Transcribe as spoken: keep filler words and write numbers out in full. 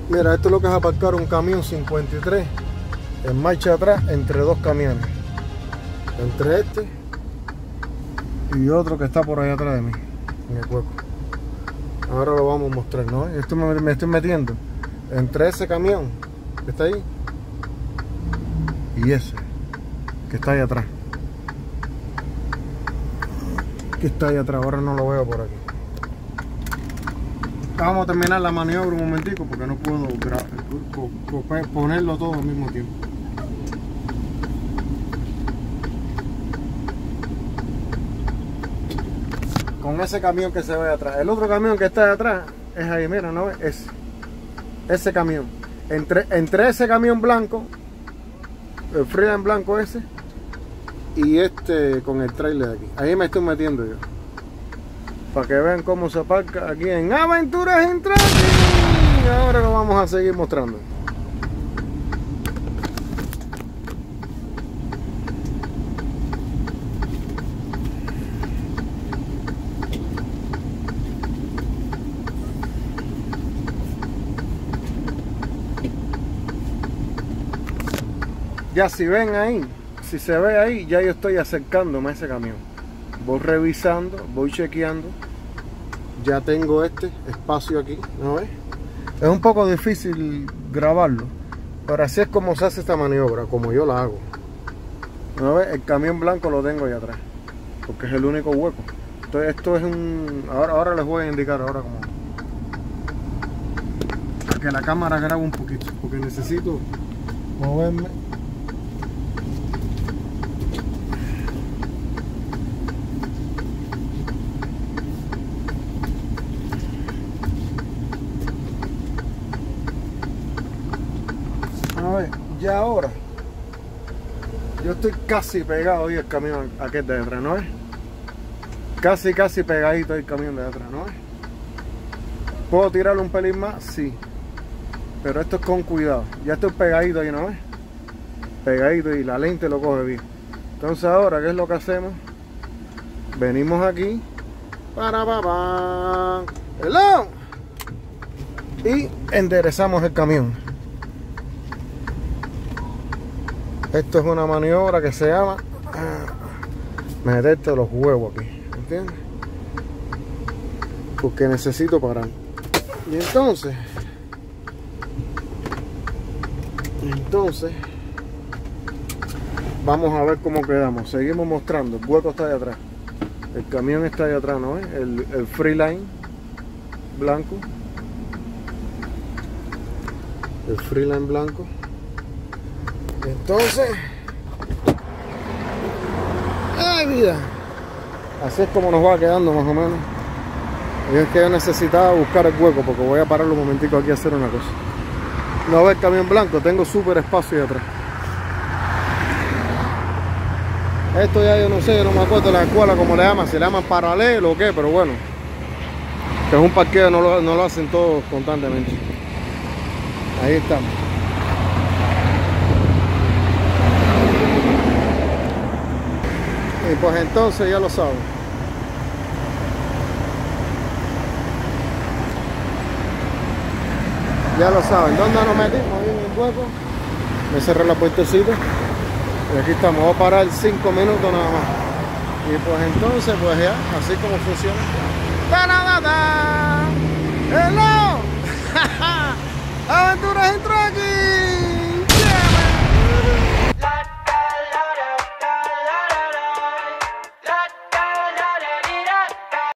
Mira, esto es lo que es aparcar un camión cincuenta y tres en marcha atrás entre dos camiones. Entre este y otro que está por ahí atrás de mí, en el hueco. Ahora lo vamos a mostrar, ¿no? Esto me, me estoy metiendo entre ese camión que está ahí y ese que está ahí atrás. Que está ahí atrás, ahora no lo veo por aquí. Vamos a terminar la maniobra un momentico porque no puedo ponerlo todo al mismo tiempo. Con ese camión que se ve atrás. El otro camión que está de atrás es ahí, mira, ¿no ves? Ese, ese camión. Entre, entre ese camión blanco, el Freeline blanco ese, y este con el trailer de aquí. Ahí me estoy metiendo yo. Para que vean cómo se aparca aquí en Aventuras en Trucking. Ahora lo vamos a seguir mostrando. Ya si ven ahí, si se ve ahí, ya yo estoy acercándome a ese camión. Voy revisando, voy chequeando. Ya tengo este espacio aquí, ¿no ves? Es un poco difícil grabarlo, pero así es como se hace esta maniobra, como yo la hago. ¿No ves? El camión blanco lo tengo ahí atrás, porque es el único hueco. Entonces esto es un... Ahora, ahora les voy a indicar ahora cómo... Para que la cámara grabe un poquito, porque necesito moverme. A ver, ya ahora yo estoy casi pegado ahí al camión aquel de atrás, ¿no es? Casi, casi pegadito al camión de atrás, ¿no es? ¿Puedo tirarlo un pelín más? Sí. Pero esto es con cuidado. Ya estoy pegadito ahí, ¿no es? Pegadito y la lente lo coge bien. Entonces ahora, ¿qué es lo que hacemos? Venimos aquí. Para, para, para. Hello. Y enderezamos el camión. Esto es una maniobra que se llama meterte los huevos aquí, ¿entiendes? Porque necesito parar. Y entonces, entonces, vamos a ver cómo quedamos. Seguimos mostrando. El hueco está ahí atrás. El camión está ahí atrás, ¿no? El, el Freeline blanco. El Freeline blanco. Entonces, ay vida, así es como nos va quedando más o menos. Y es que yo necesitaba buscar el hueco porque voy a parar un momentico aquí a hacer una cosa. No ve el camión blanco, tengo súper espacio ahí atrás. Esto ya yo no sé, yo no me acuerdo de la escuela como le llaman, si le llaman paralelo o qué, pero bueno, que es un parqueo, no lo, no lo hacen todos constantemente. Ahí estamos. Y pues entonces ya lo saben. Ya lo saben. ¿Dónde nos metimos? Ahí en el hueco. Me cerré la puertecita. Y aquí estamos. Voy a parar cinco minutos nada más. Y pues entonces, pues ya, así como funciona. ¡Ta-da-da-da! ¡Hello! ¡Aventuras en Trucking!